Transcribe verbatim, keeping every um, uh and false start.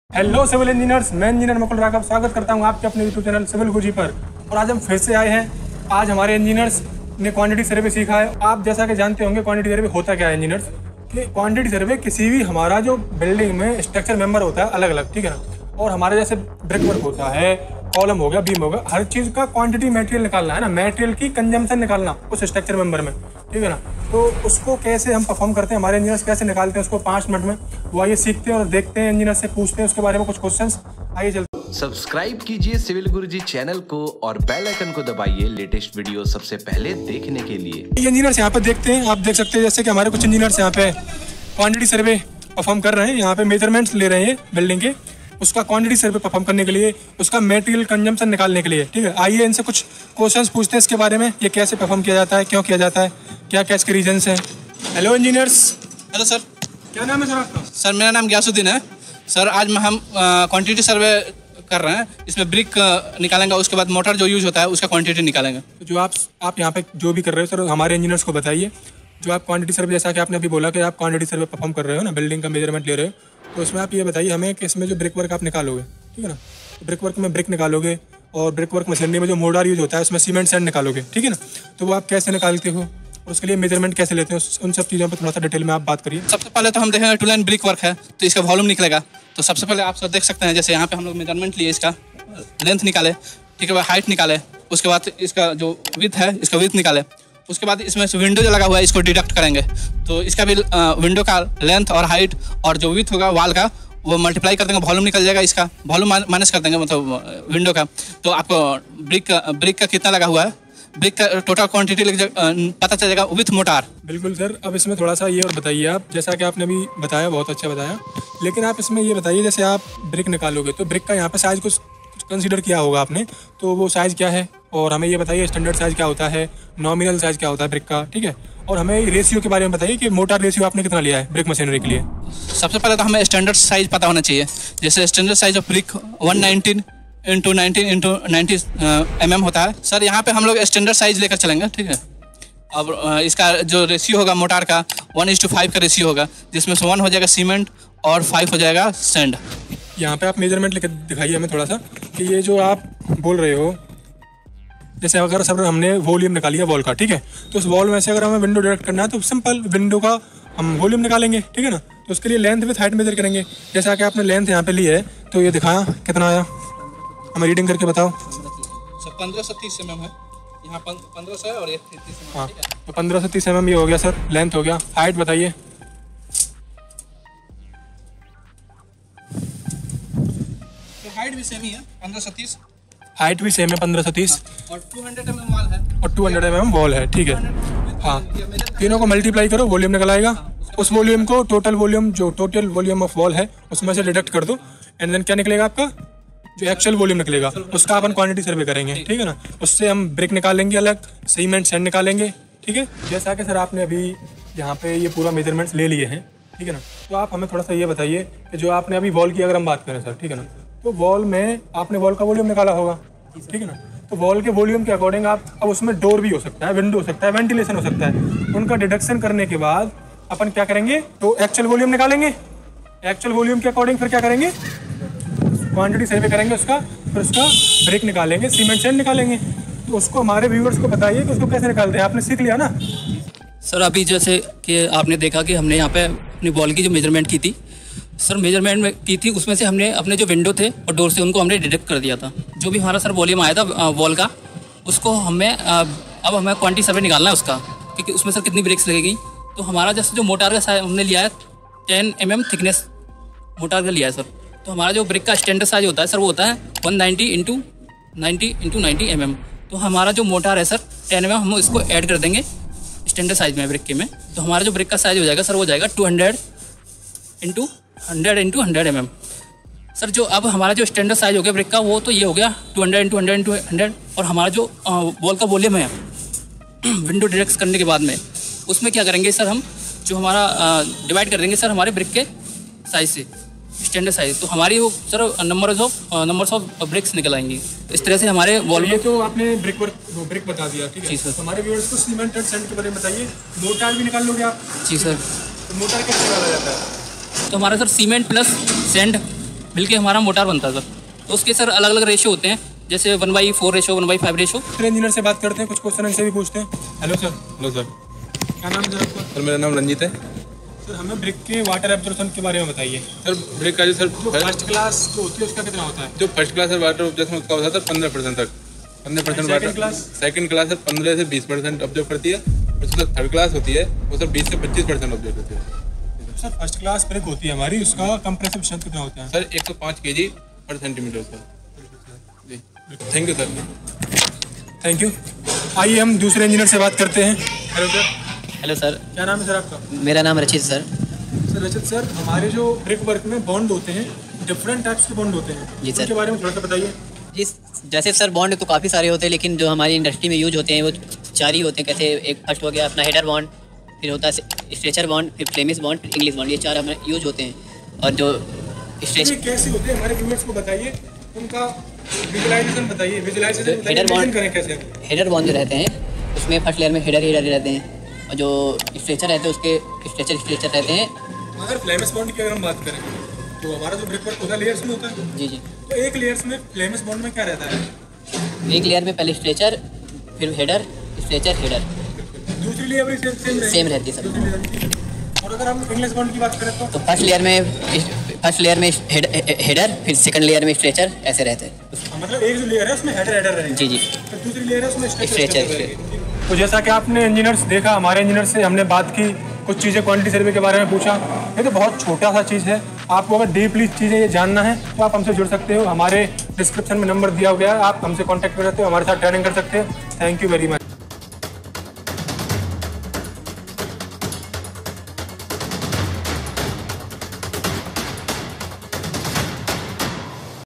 Hello civil engineers, मैं engineer Mukul Raghav स्वागत करता हूं आपके अपने यूट्यूब चैनल सिविल गुरुजी पर। और आज हम फिर से आए हैं। आज हमारे इंजीनियर्स ने क्वांटिटी सर्वे सीखा है। आप जैसा कि जानते होंगे क्वांटिटी सर्वे होता क्या है इंजीनियर्स, कि क्वांटिटी सर्वे किसी भी हमारा जो बिल्डिंग में स्ट्रक्चर मेंबर होता है अलग अलग, ठीक है ना। और हमारे जैसे ब्रिक वर्क होता है, कॉलम हो गया, बीम हो गया, हर चीज़ का क्वांटिटी मटेरियल निकालना है ना, मटेरियल की कंजम्पशन निकालना उस स्ट्रक्चर मेंबर में, ठीक है ना। तो उसको कैसे हम परफॉर्म करते हैं, हमारे इंजीनियर्स कैसे निकालते हैं उसको पाँच मिनट में, वो आइए सीखते हैं और देखते हैं, इंजीनियर से पूछते हैं उसके बारे में कुछ क्वेश्चंस। आइए चलते। सब्सक्राइब कीजिए सिविल गुरुजी चैनल को और बेल आइकन को दबाइए लेटेस्ट वीडियो सबसे पहले देखने के लिए। इंजीनियर्स यहाँ पे देखते हैं, आप देख सकते हैं जैसे कि हमारे कुछ इंजीनियर्स यहाँ पे क्वांटिटी सर्वे परफॉर्म कर रहे हैं। यहाँ पे मेजरमेंट्स ले रहे हैं बिल्डिंग के, उसका क्वांटिटी सर्वे परफॉर्म करने के लिए, उसका मटेरियल कंजम्पशन निकालने के लिए, ठीक है। आइए इनसे कुछ क्वेश्चंस पूछते हैं इसके बारे में, ये कैसे परफॉर्म किया जाता है, क्यों किया जाता है, क्या क्या इसके रीजंस हैं। Hello engineers. Hello sir. क्या नाम है सर आपका? सर मेरा नाम ग्यासुद्दीन है। सर आज में हम क्वांटिटी सर्वे कर रहे हैं। इसमें ब्रिक निकालेंगे, उसके बाद मोटर जो यूज होता है उसका क्वांटिटी निकालेंगे। तो जो आप आप यहाँ पे जो भी कर रहे हो सर, हमारे इंजीनियर्स को बताइए। जो आप क्वांटिटी सर्वे, जैसा कि आपने अभी बोला कि आप क्वांटिटी सर्वे परफॉर्म कर रहे हो ना, बिल्डिंग का मेजरमेंट ले रहे हो, तो इसमें आप ये बताइए हमें कि इसमें जो ब्रिक वर्क आप निकालोगे, ठीक है ना, तो ब्रिक वर्क में ब्रिक निकालोगे और ब्रिक वर्क मशीनरी में जो मोर्टार यूज होता है उसमें सीमेंट सैंड निकालोगे, ठीक है ना। तो वो आप कैसे निकालते हो और उसके लिए मेजरमेंट कैसे लेते हो, उन सब चीज़ों पर थोड़ा सा डिटेल में आप बात करिए। सबसे पहले तो हम देखेंगे टू लाइन ब्रिक वर्क है तो इसका वॉल्यूम निकलेगा। तो सबसे पहले आप सब देख सकते हैं, जैसे यहाँ पे हम लोग मेजरमेंट लिए, इसका लेंथ निकाले, ठीक है, हाइट निकाले, उसके बाद इसका जो विड्थ है इसका विड्थ निकाले, उसके बाद इसमें विंडो जो लगा हुआ है इसको डिडक्ट करेंगे। तो इसका भी विंडो का लेंथ और हाइट और जो विड्थ होगा वाल का वो मल्टीप्लाई कर देंगे, वॉल्यूम निकल जाएगा। इसका वॉल्यूम माइनस कर देंगे, मतलब विंडो का। तो आपको ब्रिक ब्रिक का कितना लगा हुआ है, ब्रिक का टोटल क्वांटिटी पता चल जाएगा विथ मोटार। बिल्कुल सर। अब इसमें थोड़ा सा ये और बताइए आप, जैसा कि आपने अभी बताया बहुत अच्छा बताया, लेकिन आप इसमें ये बताइए जैसे आप ब्रिक निकालोगे तो ब्रिक का यहाँ पे साइज़ कुछ कंसीडर किया होगा आपने, तो वो साइज़ क्या है, और हमें ये बताइए स्टैंडर्ड साइज़ क्या होता है, नॉमिनल साइज़ क्या होता है ब्रिक का, ठीक है। और हमें रेशियो के बारे में बताइए कि मोटार रेशियो आपने कितना लिया है ब्रिक मशीनरी के लिए। सबसे पहले तो हमें स्टैंडर्ड साइज़ पता होना चाहिए। जैसे standard size of brick one nineteen into nineteen into ninety M M होता है। सर यहाँ पे हम लोग स्टैंडर्ड साइज़ लेकर चलेंगे, ठीक है। अब इसका जो रेशियो होगा मोटार का वन इज टू फाइव का रेशियो होगा, जिसमें से वन हो जाएगा सीमेंट और फाइव हो जाएगा सैंड। यहाँ पे आप मेजरमेंट लेकर दिखाइए हमें थोड़ा सा कि ये जो आप बोल रहे हो, जैसे अगर सब हमने वॉल्यूम निकाली है वॉल का, ठीक है, तो उस वॉल में से अगर हमें विंडो डायरेक्ट करना है तो सिंपल विंडो का हम वॉल्यूम निकालेंगे, ठीक है ना। तो उसके लिए लेंथ विथ हाइट मेजर करेंगे। जैसा कि आपने लेंथ यहाँ पे ली है तो ये दिखाया कितना आया, हमें रीडिंग करके बताओ। सर पंद्रह सौ तीस एम एम है, यहाँ पंद्रह सौ है और एक तीस। हाँ, तो पंद्रह सौ तीस एम एम ये हो गया सर, लेंथ हो गया। हाइट बताइए। हाइट भी सेम ही है, पंद्रह सौ तीस। हाइट भी सेम है, पंद्रह सौ तीस। और two hundred M M wall है और two hundred M M wall है, ठीक है। हाँ, तीनों को मल्टीप्लाई करो, वॉल्यूम निकल आएगा। उस वॉल्यूम को टोटल वॉल्यूम, जो टोटल वॉल्यूम ऑफ वॉल है उसमें से डिडक्ट कर दो, एंड देन क्या निकलेगा आपका, जो एक्चुअल वॉल्यूम निकलेगा उसका अपन क्वांटिटी सर्वे करेंगे, ठीक है ना। उससे हम ब्रिक निकालेंगे अलग, सीमेंट सैंड निकालेंगे, ठीक है। जैसा कि सर आपने अभी यहाँ पे ये पूरा मेजरमेंट्स ले लिए हैं, ठीक है ना। तो आप हमें थोड़ा सा ये बताइए कि जो आपने अभी वॉल की अगर हम बात करें सर, ठीक है ना, तो वॉल में आपने वॉल का वॉल्यूम निकाला होगा, ठीक है ना। तो वॉल के वॉल्यूम के अकॉर्डिंग आप, अब उसमें डोर भी हो सकता है, विंडो हो सकता है, वेंटिलेशन हो सकता है, उनका डिडक्शन करने के बाद अपन क्या करेंगे, तो एक्चुअल वॉल्यूम निकालेंगे। एक्चुअल वॉल्यूम के अकॉर्डिंग फिर क्या करेंगे, क्वांटिटी सर्वे करेंगे उसका, फिर उसका ब्रिक निकालेंगे, सीमेंट सैंड निकालेंगे। तो उसको हमारे व्यूअर्स को बताइए कि उसको कैसे निकालते हैं, आपने सीख लिया ना। सर अभी जैसे कि आपने देखा कि हमने यहाँ पे अपनी वॉल की जो मेजरमेंट की थी, सर मेजरमेंट में की थी, उसमें से हमने अपने जो विंडो थे और डोर से उनको हमने डिडक्ट कर दिया था। जो भी हमारा सर वॉल्यूम आया था वॉल का, उसको हमें अब हमें क्वांटिटी सर्वे निकालना है उसका, क्योंकि उसमें सर कितनी ब्रिक्स लगेगी। तो हमारा जैसे जो मोटार का साइज हमने लिया है ten M M thickness mortar का लिया है सर। तो हमारा जो ब्रिक का स्टैंडर्ड साइज होता है सर वो होता है one ninety into ninety into ninety M M. तो हमारा जो मोटार है सर टेन एम एम, हम इसको ऐड कर देंगे स्टैंडर्ड साइज में ब्रिक के में। तो हमारा जो ब्रिक का साइज हो जाएगा सर वो जाएगा two hundred into hundred into hundred M M. Sir जो अब हमारा जो स्टैंडर्ड साइज हो गया ब्रिक का वो तो ये हो गया two hundred into hundred into hundred. और हमारा जो वॉल का वॉल्यूम है विंडो डिडक्ट करने के बाद में, उसमें क्या करेंगे सर, हम जो हमारा डिवाइड कर देंगे सर हमारे ब्रिक के साइज से, स्टैंडर्ड साइज। तो हमारी वो sir number of numbers of bricks निकल आएंगी। इस तरह से हमारे वॉल ये तो आपने ब्रिक वर्क ब्रिक बता दिया, ठीक है। जी सर। हमारे व्यूअर्स को सीमेंट एंड सैंड के बारे में बताइए। मोटार भी निकाल लोगे आप? जी सर। तो मोटार कैसे निकाला जाता है? तो हमारा सर सीमेंट प्लस सैंड मिलके हमारा मोटार बनता है सर। तो उसके सर अलग अलग रेशो होते हैं, जैसे one by four ratio, one by five ratio. फिर इंजीनियर से बात करते हैं, कुछ क्वेश्चन इनसे भी पूछते हैं। Hello sir. Hello sir. क्या नाम है सर आपका? सर मेरा नाम रंजीत है। सर हमें ब्रिक के वाटर एब्जॉर्प्शन के बारे में बताइए। सर ब्रेक का जो सर फर्स्ट क्लास जो होती है उसका कितना होता है? जो फर्स्ट क्लास है वाटर ऑब्जर्व उसका होता है पंद्रह परसेंट तक, पंद्रह percent water. Class? Second class है पंद्रह से बीस परसेंट ऑब्जर्व करती है, और जो थर्ड क्लास होती है वो सर बीस से पच्चीस परसेंट ऑब्जर्व करती है। सर फर्स्ट क्लास ब्रिक होती है हमारी, उसका कंप्रेसिव स्ट्रेंथ कितना होता है? सर एक सौ पाँच के जी पर सेंटीमीटर सर। जी thank you sir. Thank you. आइए हम दूसरे इंजीनियर से बात करते हैं। Hello sir. हेलो सर, क्या नाम है सर आपका? मेरा नाम रचित सर। सर रचित सर, हमारे जो ब्रिक वर्क में बॉन्ड होते हैं, डिफरेंट टाइप्स के बॉन्ड होते हैं, जी सर। उनके बारे में थोड़ा सा बताइए। जी जैसे सर बॉन्ड तो काफ़ी सारे होते हैं, लेकिन जो हमारी इंडस्ट्री में यूज होते हैं वो चार ही होते हैं। कैसे एक फर्स्ट हो गया अपना हेडर बॉन्ड, फिर होता है स्ट्रेचर बॉन्ड, फिर फ्लेमिश बॉन्ड, फिर इंग्लिश बॉन्ड। ये चार हमें यूज होते हैं। और जो स्ट्रेच ये कैसे होते हैं हमारे व्यूअर्स को बताइए, उनका विजुअलाइजेशन बताइए। विजुअलाइजेशन हेडर बॉन्ड करें कैसे? हेडर बॉन्ड जो रहते हैं उसमें फर्स्ट लेयर में हेडर हेडर रहते हैं, और जो स्ट्रेचर रहते हैं उसके स्ट्रेचर स्ट्रेचर रहते हैं। अगर फ्लेमिश बॉन्ड की अगर हम बात करें तो हमारा जो ब्रिक वर्क होता है लेयर्स में होता है। जी जी। तो एक लेयर्स में फ्लेमिश बॉन्ड में क्या रहता है? एक लेयर में पहले स्ट्रेचर, फिर हेडर, स्ट्रेचर, हेडर, दूसरी लेयर भी सेम सेम रहती सेम रहती है दूसरी layer भी। और अगर हम इंग्लिश बॉन्ड की बात करें तो तो फर्स्ट लेयर में फर्स्ट लेयर में हेड, हेडर, फिर सेकंड लेयर में स्ट्रेचर, ऐसे रहते हैं। मतलब एक जो लेयर है उसमें हेडर हेडर रहेगी। जी जी। फिर दूसरी लेयर है उसमें स्ट्रेचर, स्ट्रेचर रहेगी। तो जैसा कि आपने इंजीनियर्स देखा, हमारे इंजीनियर से हमने बात की, कुछ चीज़ें क्वांटिटी सर्वे के बारे में पूछा। ये तो बहुत छोटा सा चीज़ है, आपको अगर डीपली चीज़ें ये जानना है तो आप हमसे जुड़ सकते हो। हमारे डिस्क्रिप्शन में नंबर दिया गया है, आप हमसे कॉन्टैक्ट कर सकते हो, हमारे साथ ट्रेनिंग कर सकते हो। Thank you very much.